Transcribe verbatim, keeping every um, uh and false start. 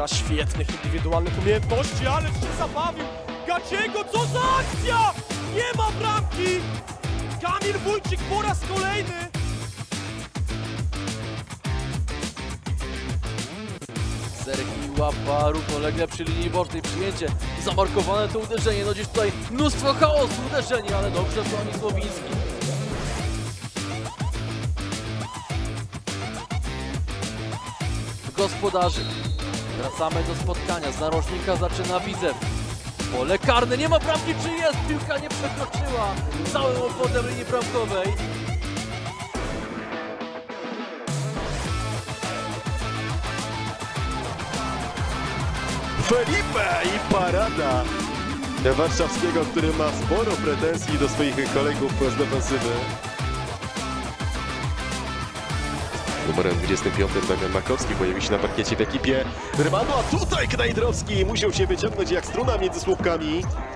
Teraz świetnych indywidualnych umiejętności, ale się zabawił. Gaciego, co za akcja! Nie ma bramki! Kamil Wójcik po raz kolejny. Sergi łapa równolegle przy linii bocznej, przyjęcie, zamarkowane to uderzenie, no gdzieś tutaj mnóstwo chaosu, uderzenie, ale dobrze broni Słowiński. Gospodarzy. Wracamy do spotkania, z narożnika zaczyna Widzew. Pole karne, nie ma bramki, czy jest? Piłka nie przekroczyła całym obwodem linii bramkowej. Felipe i parada warszawskiego, który ma sporo pretensji do swoich kolegów z defensywy. Numerem dwudziestym piątym Damian Makowski pojawi się na parkiecie w ekipie Rymanu, a tutaj Knajdrowski musiał się wyciągnąć jak struna między słupkami.